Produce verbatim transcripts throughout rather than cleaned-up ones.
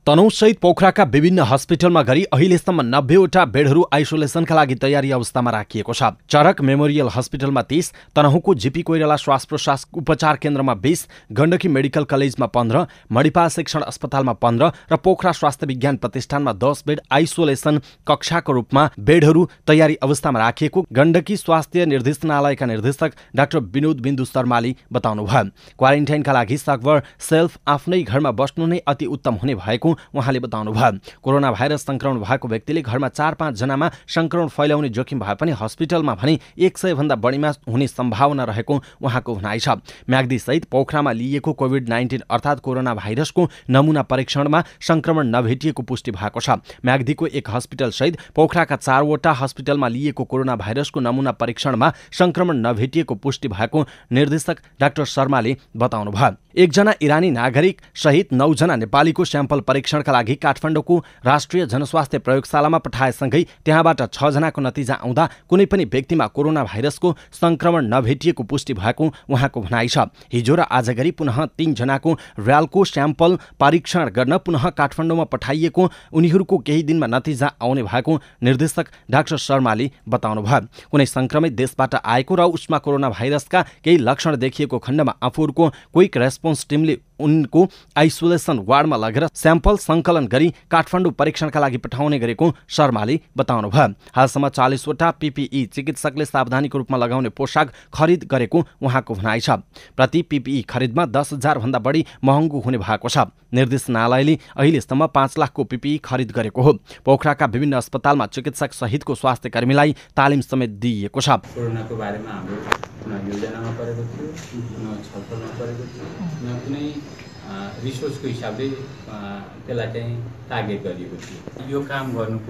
तनहुँसहित पोखराका विभिन्न हस्पिटलमा गरी अहिलेसम्म नब्बेवटा बेडहरू आइसोलेसनका लागि तयारी अवस्थामा राखिएको छ। चरक मेमोरियल हस्पिटलमा तीस, तनहुँको जीपी कोइराला श्वास प्रश्वास उपचार केन्द्रमा बीस, गण्डकी मेडिकल कलेजमा पन्ध्र, मणिपाल शिक्षण अस्पतालमा पन्ध्र र पोखरा स्वास्थ्य विज्ञान प्रतिष्ठानमा दस बेड आइसोलेसन कक्षाको रूपमा बेडहरू तयारी अवस्थामा राखिएको गण्डकी स्वास्थ्य निर्देशनालयका निर्देशक डाक्टर विनोद बिन्दु शर्माले बताउनुभयो। क्वारेन्टाइनका लागि सकभर सेल्फ आफ्नै घरमा बस्नु नै अति उत्तम हुने भएको उहाँले बताउनुभयो। कोरोना भाइरस संक्रमण भएको व्यक्तिले घरमा चार पाँच जनामा संक्रमण फैलाउने जोखिम भए पनि हस्पिटलमा भने एक सय भन्दा बढीमा हुने सम्भावना रहेको उहाँको भनाइ छ। म्याग्दी सहित पोखरामा लिइएको कोभिड नाइन्टिन अर्थात् कोरोना भाइरसको नमुना परीक्षणमा संक्रमण नभेटिएको पुष्टि भएको छ। म्याग्दीको एक हस्पिटल सहित पोखराका चारवटा हस्पिटलमा लिइएको कोरोना भाइरसको नमुना परीक्षणमा संक्रमण नभेटिएको पुष्टि भएको निर्देशक डाक्टर शर्माले बताउनुभयो। एकजना इरानी नागरिक सहित नौजना नेपालीको स्याम्पल परीक्षणका लागि काठमाडौँको राष्ट्रिय जनस्वास्थ्य प्रयोगशालामा पठाएसँगै त्यहाँबाट छ जनाको नतिजा आउँदा कुनै पनि व्यक्तिमा कोरोना भाइरसको संक्रमण नभेटिएको पुष्टि भएको उहाँको भनाइ छ। हिजो र आज गरी पुनः तीन जनाको र्यालको स्याम्पल परीक्षण गर्न पुनः काठमाडौँमा पठाइएको उनीहरूको केही दिनमा नतिजा आउने भएको निर्देशक डाक्टर शर्माले बताउनुभयो। कुनै संक्रमित देशबाट आएको र उसमा कोरोना भाइरसका केही लक्षण देखिएको खण्डमा आफूहरूको क्विक रेस्पोन्स टिमले उनको आइसोलेसन वार्डमा लगेर स्याम्पल सङ्कलन गरी काठमाडौँ परीक्षणका लागि पठाउने गरेको शर्माले बताउनुभयो। हालसम्म चालिसवटा पीपीई चिकित्सकले सावधानीको रूपमा लगाउने पोसाक खरिद गरेको उहाँको भनाइ छ। प्रति पीपीई खरिदमा दस हजार भन्दा बढी महँगो हुने भएको छ। निर्देशनालयले अहिलेसम्म पाँच लाखको पीपीई खरिद गरेको हो। पोखराका विभिन्न अस्पतालमा चिकित्सक सहितको स्वास्थ्य कर्मीलाई तालिम समेत दिइएको छ। कोरोनाको बारेमा हाम्रो योजनामा परेको थियो, छलफलमा परेको थियो, कुनै रिसोर्सको हिसाबले त्यसलाई चाहिँ टार्गेट गरिएको थियो। यो काम गर्नुको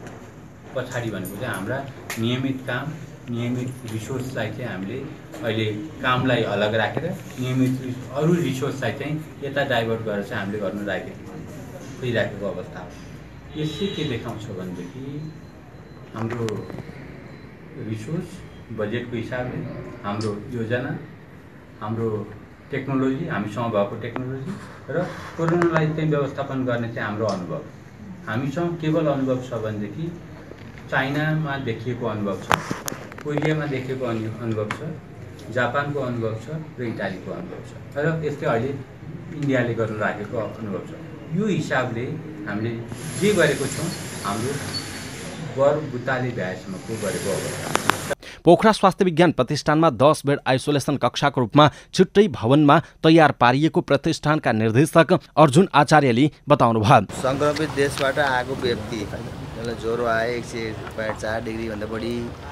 पछाडि भनेको चाहिँ हाम्रा नियमित काम, नियमित रिसोर्सलाई चाहिँ हामीले अहिले कामलाई अलग राखेर नियमित अरू रिसोर्सलाई चाहिँ यता डाइभर्ट गरेर चाहिँ हामीले गर्नु राखेको खोइराखेको अवस्था हो। यसले के देखाउँछ भनेदेखि हाम्रो रिसोर्स बजेटको हिसाबले हाम्रो योजना, हाम्रो टेक्नोलोजी, हामीसँग भएको टेक्नोलोजी र कोरोनालाई चाहिँ व्यवस्थापन गर्ने चाहिँ हाम्रो अनुभव। हामीसँग केवल अनुभव छ भनेदेखि चाइनामा देखिएको अनुभव छ, कोरियामा देखिएको अनुभव छ, जापानको अनुभव छ र इटालीको अनुभव छ र यस्तै अहिले इन्डियाले गर्नु राखेको अनुभव छ। यो हिसाबले हामीले जे गरेको छौँ हाम्रो वर बुताले भ्याएसम्मको गरेको अवस्था। पोखरा स्वास्थ्य विज्ञान प्रतिष्ठानमा दस बेड आइसोलेसन कक्षाको रूपमा छुट्टै भवनमा तयार पारिएको प्रतिष्ठानका निर्देशक अर्जुन आचार्यले बताउनुभयो। संक्रमित देशबाट आएको व्यक्ति जसलाई ज्वरो आए एक सय पोइन्ट चार डिग्री भन्दा बढी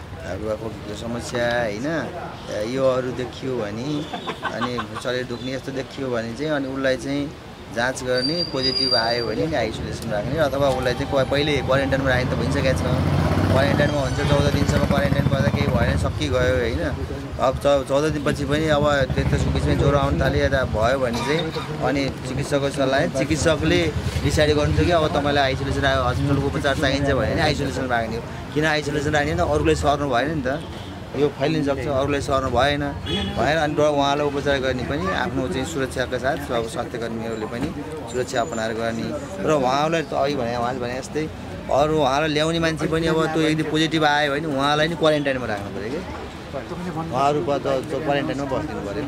समस्या होइन, योहरू देखियो भने अनि शरीर दुख्ने यस्तो देखियो भने चाहिँ अनि उसलाई चाहिँ जाँच गर्ने, पोजिटिभ आयो भने आइसोलेसन राख्ने अथवा उसलाई चाहिँ पहिले क्वारेन्टाइनमा राख्ने त भइसकेको छ। क्वारेन्टाइनमा हुन्छ चौध दिनसम्म क्वारेन्टाइन गर्दा केही भएन, सकिगयो होइन। अब चौ चौध दिनपछि पनि अब त्यसको बिचमै ज्वरो आउनु थाल्यो यता भयो भने चाहिँ अनि चिकित्सकको सल्लाह चिकित्सकले डिसाइड गर्नुहुन्छ कि अब तपाईँलाई आइसोलेसन हस्पिटलको उपचार चाहिन्छ भने नि आइसोलेसन राख्ने हो। किन आइसोलेसन राख्ने त अरूलाई सर्नु भएन नि त, यो फैलिन सक्छ, अरूलाई सर्नु भएन भएन अनि उहाँलाई उपचार गर्ने पनि आफ्नो चाहिँ सुरक्षाका साथ स्वास्थ्य कर्मीहरूले पनि सुरक्षा अपनाएर गर्ने र उहाँलाई त अघि भने उहाँले भने जस्तै अरू उहाँलाई ल्याउने मान्छे पनि अब त्यो यदि पोजिटिभ आयो भने उहाँलाई नि क्वारेन्टाइनमा राख्नु पऱ्यो कि उहाँहरू क्वारेन्टाइनमा बस्दिनु पऱ्यो।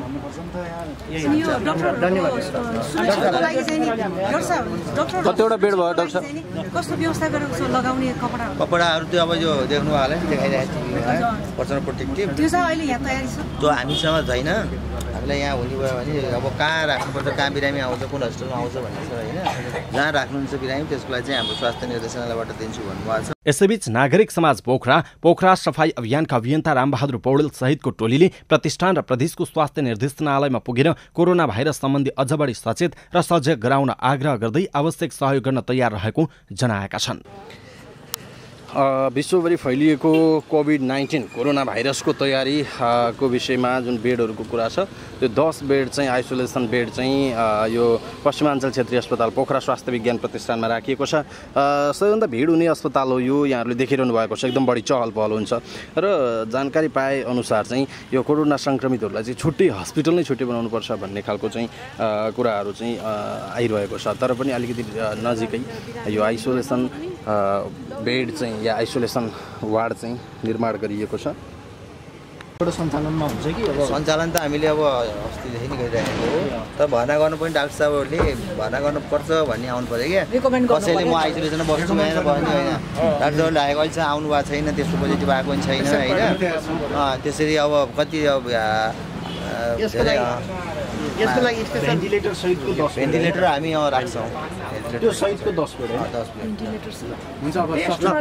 कतिवटा बेड भयो डाक्टर साहब? कस्तो व्यवस्था गरेको छ लगाउने कपडा कपडाहरू त्यो अब यो देख्नु होला नि देखाइरहेको छ पर्सनल प्रोटेक्टिभ त्यो चाहिँ अहिले यहाँ तयारी छ त्यो हामीसँग छैन। हामीलाई यहाँ हुने भयो भने अब कहाँ राख्नुपर्छ, कहाँ बिरामी आउँछ, कुन हस्पिटलमा आउँछ भन्ने छ होइन। जहाँ राख्नुहुन्छ बिरामी त्यसको लागि चाहिँ हाम्रो स्वास्थ्य निर्देशनालयबाट दिन्छु भन्नुभएको छ। यसैबीच नागरिक समाज पोखरा पोखरा सफाई अभियानका अभियन्ता रामबहादुर पौडेल सहितको टोलीले प्रतिष्ठान र प्रदेशको स्वास्थ्य निर्देशनालयमा पुगेर कोरोना भाइरस सम्बन्धी अझ बढी सचेत र सजग गराउन आग्रह गर्दै आवश्यक सहयोग गर्न तयार रहेको जनाएका छन्। विश्वभरि फैलिएको कोभिड नाइन्टिन कोरोना भाइरसको तयारी को विषयमा जुन बेडहरूको कुरा छ त्यो दस बेड चाहिँ आइसोलेसन बेड चाहिँ यो पश्चिमाञ्चल क्षेत्रीय अस्पताल पोखरा स्वास्थ्य विज्ञान प्रतिष्ठानमा राखिएको छ। सबैभन्दा भिड हुने अस्पताल हो यो, यहाँहरूले देखिरहनु भएको छ, एकदम बढी चहल पहल हुन्छ र जानकारी पाए अनुसार चाहिँ यो कोरोना सङ्क्रमितहरूलाई चाहिँ छुट्टै हस्पिटल नै छुट्टै बनाउनुपर्छ भन्ने खालको चाहिँ कुराहरू चाहिँ आइरहेको छ। तर पनि अलिकति नजिकै यो आइसोलेसन बेड चाहिँ या आइसोलेसन वार्ड चाहिँ निर्माण गरिएको छ। सञ्चालनमा हुन्छ कि अब सञ्चालन त हामीले अब अस्तिदेखि नै गरिरहेको हो, तर भर्ना गर्नु पनि डाक्टर साहबहरूले भर्ना गर्नुपर्छ भन्ने आउनु पऱ्यो क्या। कसैले म आइसोलेसनमा बस्छु भनेर भन्ने होइन, डाक्टर साहबले आएको अहिले चाहिँ आउनु भएको छैन, त्यस्तो पोजिटिभ आएको पनि छैन होइन। त्यसरी अब कति अब धेरै यसको लागि भेन्टिलेटर सहितको दस भेन्टिलेटर हामी राख्छौँ, त्यो सहितको दस बेड दस बेड हुन्छ। अब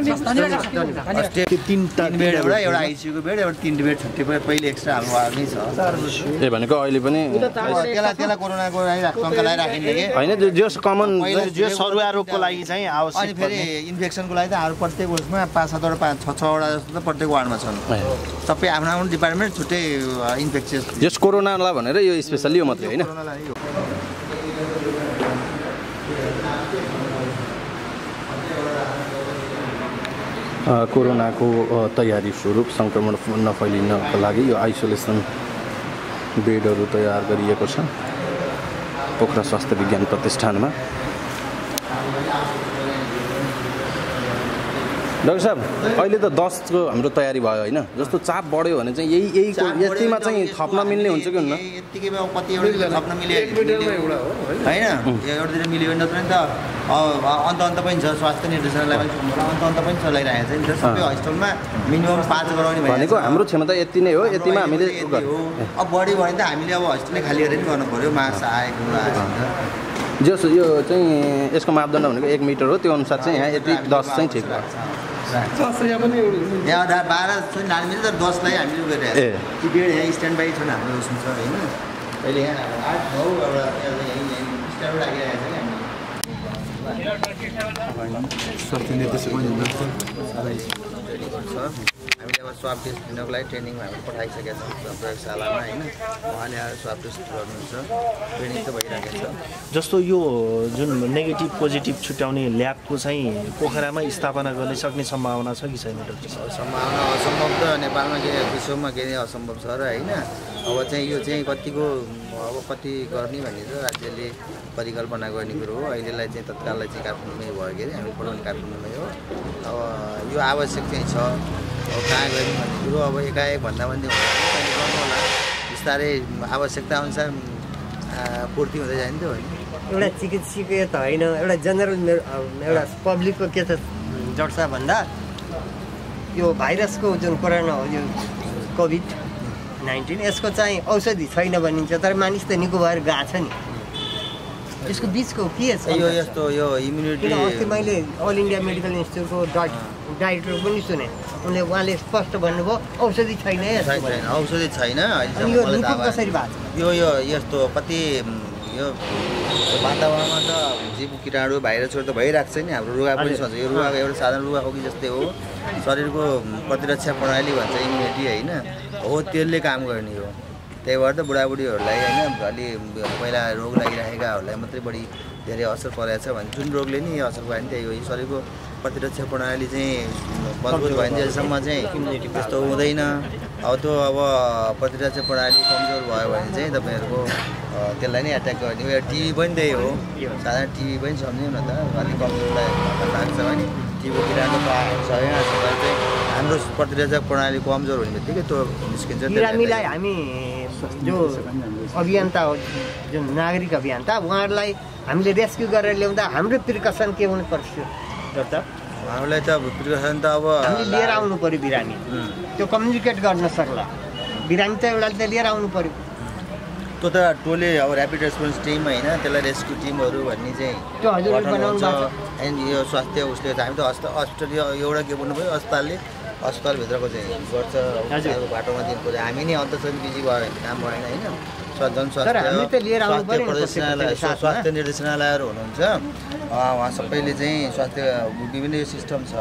तिनवटा बेड एउटा एउटा आइसियूको बेड एउटा तिन बेड छुट्टी पहिले एक्स्ट्रा हाल्नु नै छ। ए भनेको अहिले पनि त्यसलाई त्यसलाई कोरोनाको शङ्का लगाइराखिन्छ कि होइन, जस कमन जो सरुवा रोगको लागि चाहिँ आवश्यक। अनि फेरि इन्फेक्सनको लागि त हाम्रो प्रत्येक उसमा पाँच सातवटा पाँच छ छवटा जस्तो त प्रत्येक वार्डमा छन्। सबै आफ्नो आफ्नो डिपार्टमेन्ट छुट्टै इन्फेक्सियस जस कोरोनालाई भनेर यो स्पेसल्ली यो मात्रै होइन। कोरोनाको तयारी स्वरूप सङ्क्रमण नफैलिनको लागि यो आइसोलेसन बेडहरू तयार गरिएको छ पोखरा स्वास्थ्य विज्ञान प्रतिष्ठानमा। डाक्टर साहब अहिले त दसको हाम्रो तयारी भयो होइन, जस्तो चाप बढ्यो भने चाहिँ यही यही यतिमा चाहिँ थप्न मिल्ने हुन्छ कि हुन्न? यत्तिकै कति एउटा थप्न मिल्यो होइन, एउटातिर मिल्यो भने पनि त अन्त अन्त पनि छ। स्वास्थ्य निर्देशनालय पनि अन्त अन्त पनि चलाइरहेको छ नि त, सबै हस्पिटलमा मिनिमम पाँच गराउने भनेको हाम्रो क्षमता यति नै हो, यतिमा हामीले अब बढी भयो भने त हामीले अब हस्पिटलै खाली गरेर पनि गर्नु पऱ्यो, मार्क्स आएको जस यो चाहिँ यसको मापदण्ड भनेको एक मिटर हो, त्यो अनुसार चाहिँ यहाँ यति दस चाहिँ ठिक हो। यहाँ बाह्र चाहिँ नानी तर दसलाई हामीले गरिरहेको छ। ती बेड यहाँ स्ट्यान्ड बाई छन् हाम्रो उसमा छ होइन, अहिले यहाँ आठ नौ एउटा स्ट्यान्ड लागिरहेको छ कि हामी स्वास्थ्य निर्देशक हामीले अब स्वाब टेस्ट दिनको लागि ट्रेनिङमा हामी पठाइसकेका छौँ प्रयोगशालामा होइन, उहाँले आएर स्वाब टेस्ट गर्नुहुन्छ, ट्रेनिङ त भइरहेको छ। जस्तो यो जुन नेगेटिभ पोजिटिभ छुट्याउने ल्याबको चाहिँ पोखरामा स्थापना गर्ने सक्ने सम्भावना छ कि छैन डाक्टर साहब? सम्भावना असम्भव त नेपालमा के विश्वमा के असम्भव छ र होइन। अब चाहिँ यो चाहिँ कतिको अब कति गर्ने भन्ने चाहिँ राज्यले परिकल्पना गर्ने कुरो हो। अहिलेलाई चाहिँ तत्काललाई चाहिँ काठमाडौँमै भयो के अरे, हामी पढाउने काठमाडौँमै हो। अब यो आवश्यक चाहिँ छ, अब कहाँ गर्ने भन्ने कुरो अब एकाएक भन्दा भन्दै हुँदैन, गर्नु होला बिस्तारै आवश्यकता अनुसार पूर्ति हुँदै जान्थ्यो होइन। एउटा चिकित्सकीय त होइन, एउटा जेनरल एउटा पब्लिकको के छ डाक्टर साहब भन्दा यो भाइरसको जुन कोरोना हो यो कोभिड नाइन्टिन यसको चाहिँ औषधि छैन भनिन्छ, तर मानिस त निको भएर गएको छ नि, यसको बिचको के छ यो यस्तो यो इम्युनिटी। अस्ति मैले अल इन्डिया मेडिकल इन्स्टिट्युटको डाइरेक्टर पनि सुने, उनले उहाँले स्पष्ट भन्नुभयो औषधि छैन, औषधि छैन कसरी भएको छ यो यो यस्तो कति यो वातावरणमा त जीव किटाणु भाइरसहरू त भइरहेको छ नि, हाम्रो रुगा पनि छ। यो रुगाको एउटा साधारण रुगा हो कि जस्तै हो, शरीरको प्रतिरक्षा प्रणाली भन्छ इम्युनिटी होइन, हो त्यसले काम गर्ने हो। त्यही भएर त बुढाबुढीहरूलाई होइन अलि पहिला रोग लागिरहेकाहरूलाई मात्रै बढी धेरै असर परेको छ भने जुन रोगले नि असर भयो भने त्यही हो। शरीरको प्रतिरक्षा प्रणाली चाहिँ मजबुत भयो भने त्यसम्म चाहिँ त्यस्तो हुँदैन। अब त्यो अब प्रतिरक्षा प्रणाली कमजोर भयो भने चाहिँ तपाईँहरूको त्यसलाई नै एट्याक गर्ने हो। टिभी पनि त्यही हो, साधारण टिभी पनि सम्झौँ न त, अलिक कमजोर लाग्छ भने टिभीको किरानो छ चाहिँ हाम्रो प्रतिरक्षा प्रणाली कमजोर हुने बित्तिकै त्यो निस्किन्छ। बिरामीलाई हामी जो अभियन्ता हो, जुन नागरिक अभियन्ता, उहाँहरूलाई हामीले रेस्क्यु गरेर ल्याउँदा हाम्रो प्रिकसन के हुनुपर्छ डाक्टर? हामीलाई त प्रिकसन त अब हामीले लिएर आउनु पऱ्यो बिरामी, त्यो कम्युनिकेट गर्न सक्ला। बिरामी त एउटाले त लिएर आउनु पऱ्यो, त्यो त टोले अब ऱ्यापिड रेस्पोन्स टिम होइन, त्यसलाई रेस्क्यु टिमहरू भन्ने चाहिँ त्यो हजुरले बनाउनु भएको छ। अनि यो स्वास्थ्य उसले हामी त हस्पिटल हस्पिटल एउटा के भन्नु भयो, अस्पतालले अस्पतालभित्रको चाहिँ गर्छ, बाटोमा दिएको चाहिँ हामी नै अन्त चाहिँ बिजी भयो भने काम भएन होइन। जनस्वास्थ्य स्वास्थ्य प्रदेशनालय स्वास्थ्य निर्देशनालयहरू हुनुहुन्छ, उहाँ सबैले चाहिँ स्वास्थ्य विभिन्न यो सिस्टम छ,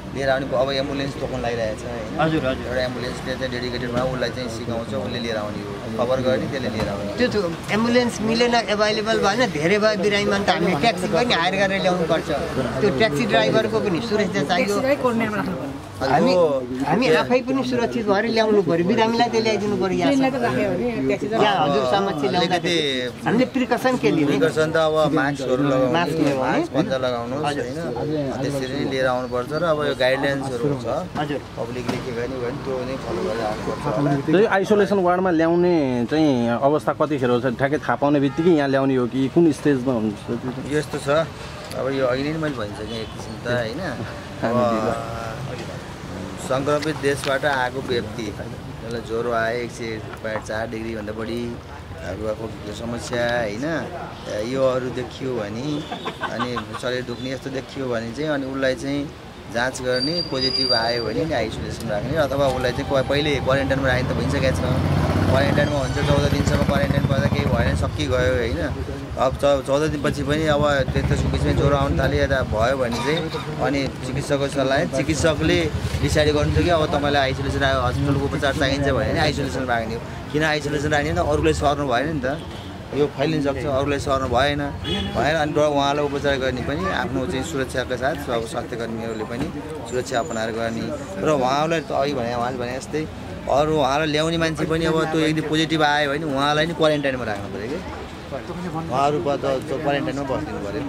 लिएर आउने अब एम्बुलेन्स टोकन लागिरहेको छ होइन हजुर हजुर एउटा एम्बुलेन्सले चाहिँ डेडिकेटेडमा उसलाई चाहिँ सिकाउँछ उसले लिएर आउने हो खबर गर्ने त्यसले लिएर आउने त्यो त्यो एम्बुलेन्स मिलेन एभाइलेबल भएन धेरै भयो बिरामीमा त हामीले ट्याक्सी पनि हायर गरेर ल्याउनु पर्छ त्यो ट्याक्सी ड्राइभरको पनि सुरक्षा चाहियो हामी हामी आफै पनि सुरक्षित भएर ल्याउनु पर्यो बिरामीलाई त ल्याइदिनु पर्यो यहाँ हजुर समक्ष ल्याउँदाखेरि हामीले प्रिकसन के लिने प्रिकसन त अब मास्कहरू लगाउनु मास्क लगाउनु, मास्क पन्जा लगाउनुहोस् होइन त्यसरी नै लिएर आउनुपर्छ र अब यो गाइडलाइन्सहरू छ हजुर पब्लिकले के गर्ने भयो भने त्यो नै फलो गरेर आउनुपर्छ त्यो आइसोलेसन वार्डमा ल्याउने चाहिँ अवस्था कतिखेर छ ठ्याक्कै थाहा पाउने बित्तिकै यहाँ ल्याउने हो कि कुन स्टेजमा हुन्छ यस्तो छ अब यो अहिले नै मैले भनिसकेँ एक किसिम त होइन अब सङ्क्रमित देशबाट आएको व्यक्ति जसलाई ज्वरो आयो एक सय पोइन्ट चार डिग्रीभन्दा बढी रुवाखोकीको समस्या होइन योहरू देखियो भने अनि शरीर दुख्ने यस्तो देखियो भने चाहिँ अनि उसलाई चाहिँ जाँच गर्ने पोजिटिभ आयो भने नि आइसोलेसन राख्ने अथवा उसलाई चाहिँ पहिले क्वारेन्टाइनमा राख्ने त भइसकेको छ क्वारेन्टाइनमा हुन्छ चौध दिनसम्म क्वारेन्टाइन गर्दा केही भएन सकिगयो होइन अब चौ चौध दिनपछि पनि अब त्यसको बिचमै ज्वरो आउनु थाल्यो यता भयो भने चाहिँ अनि चिकित्सकको सल्लाह चिकित्सकले डिसाइड गर्नुहुन्छ कि अब तपाईँलाई आइसोलेसन हस्पिटलको उपचार चाहिन्छ भने नि आइसोलेसन राख्ने हो किन आइसोलेसन राख्ने त अरूलाई सर्नु भएन नि त यो फैलिन सक्छ अरूलाई सर्नु भएन भएन अनि उहाँलाई उपचार गर्ने पनि आफ्नो चाहिँ सुरक्षाका साथ अब स्वास्थ्यकर्मीहरूले पनि सुरक्षा अपनाएर गर्ने र उहाँलाई त अघि भने उहाँले भने जस्तै अरू उहाँलाई ल्याउने मान्छे पनि अब त्यो यदि पोजिटिभ आयो भने उहाँलाई नि क्वारेन्टाइनमा राख्नु पऱ्यो कि उहाँहरू त क्वारेन्टाइनमा बस्दिनु पऱ्यो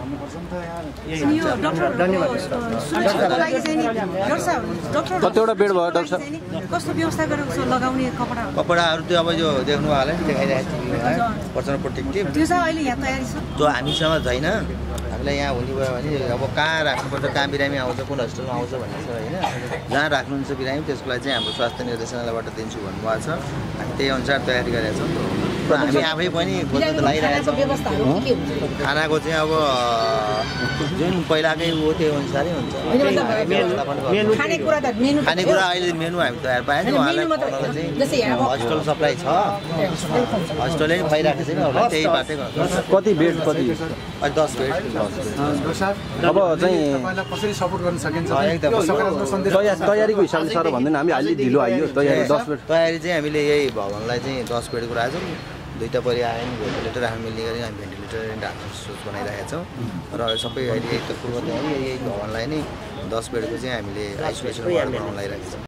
कतिवटा बेड भयो डाक्टर साहब कस्तो व्यवस्था गरेर लगाउने कपडा कपडाहरू त्यो अब यो देख्नु होला नि देखाइरहेको छ पर्सनल प्रोटेक्टिभ त्यो चाहिँ अहिले यहाँ तयारी छ त्यो हामीसँग छैन हामीलाई यहाँ हुने भयो भने अब कहाँ राख्नुपर्छ कहाँ बिरामी आउँछ कुन हस्पिटलमा आउँछ भन्ने छ होइन जहाँ राख्नुहुन्छ बिरामी त्यसको लागि चाहिँ हाम्रो स्वास्थ्य निर्देशनालयबाट दिन्छु भन्नुभएको छ हामी त्यही अनुसार तयारी गरेका छौँ र हामी आफै पनि खोज्न त लागिरहेका छौँ खानाको चाहिँ अब जुन पहिलाकै हो त्यो अनुसारै हुन्छ खानेकुरा अहिले मेनु हामी तयार पाएन उहाँलाई चाहिँ हस्पिटल सप्लाई छ हस्पिटलले पनि खुवाइरहेको छैन होला त्यही बाटै गर्छ कति बेड कति अहिले दस बेड अब चाहिँ कसरी सपोर्ट गर्न सकिन्छ एकदम तयारी तयारीको हिसाबले सर भन्दैन हामी अलि ढिलो आइयो तयारी दस बेड तयारी चाहिँ हामीले यही भवनलाई चाहिँ दस बेडको राख्छौँ दुईवटा परि आयो भने भेन्टिलेटर राख्नु मिल्ने गरी हामी भेन्टिलेटर राख्ने सोच बनाइरहेका छौँ र सबै अहिले यही त पूर्व तयारी यही भवनलाई नै दस बेडको चाहिँ हामीले आइसोलेसन वार्ड बनाउन लागिरहेका छौँ